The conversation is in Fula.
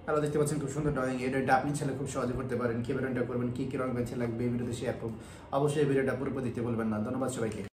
আরও দেখতে পাচ্ছেন খুব সুন্দর ড্রয়িং। এই ড্রয়িংটা আপনি চাইলে খুব সহজে করতে পারেন। কীভাবে ড্রয়িংটা করবেন, কী কী রং বেছে লাগবে, এই ভিডিওতে শেয়ার করব। অবশ্যই এই ভিডিওটা পুরোপুরি দেখতে বলবেন না। ধন্যবাদ সবাইকে।